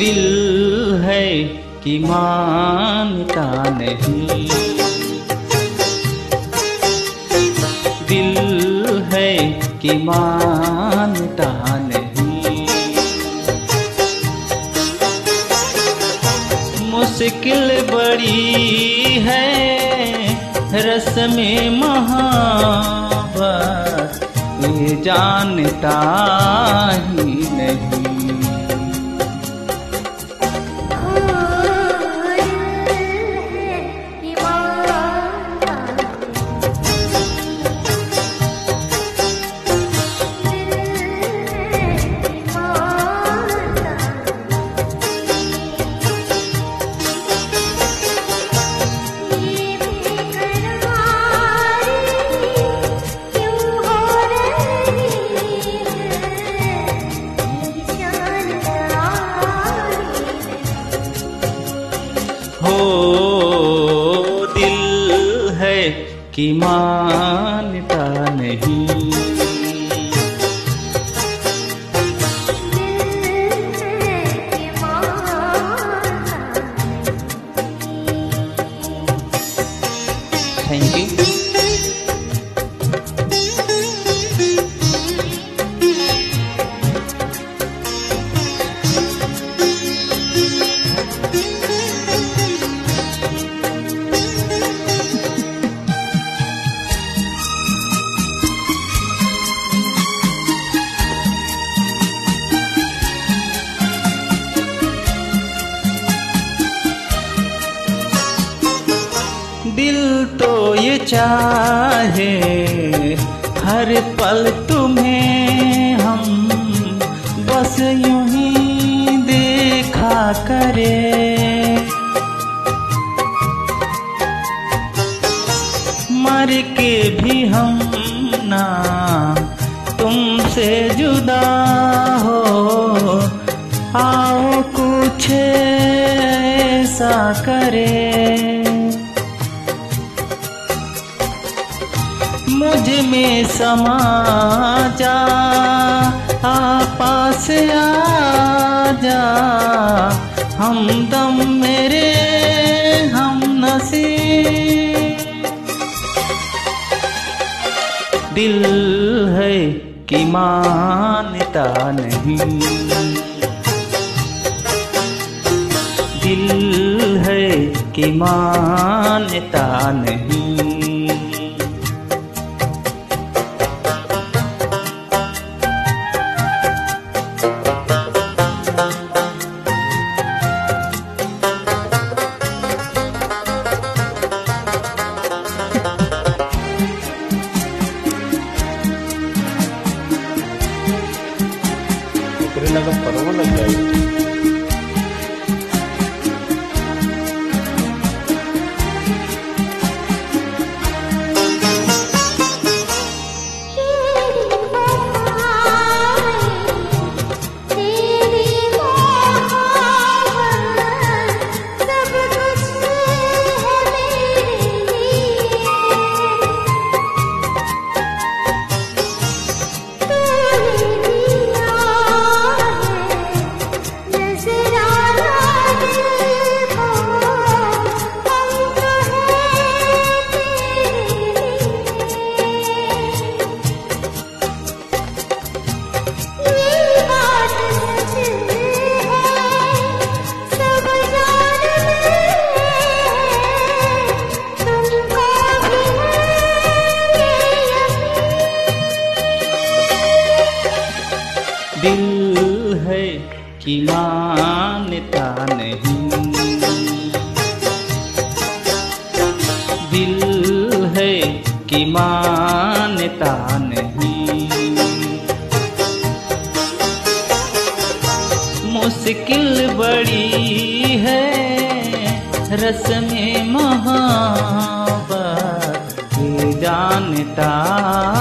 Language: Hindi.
दिल है कि मानता नहीं, दिल है कि मानता नहीं। मुश्किल बड़ी है रस्म मोहब्बत, ये जानता ही नहीं। हो दिल है कि मानता नहीं, थैंक यू। दिल तो ये चाहे हर पल तुम्हें हम बस यूं ही देखा करे। मर के भी हम ना तुमसे जुदा हो, आओ कुछ ऐसा करे। मुझ में समा जा, पास आ जा, हमदम मेरे हम नसीब। दिल है कि मानता नहीं, दिल है कि मानता नहीं। लगा परवा लग जाएगी। दिल है कि मानता नहीं, दिल है कि मानता नहीं। मुश्किल बड़ी है रस्म मोहब्बत, ये जानता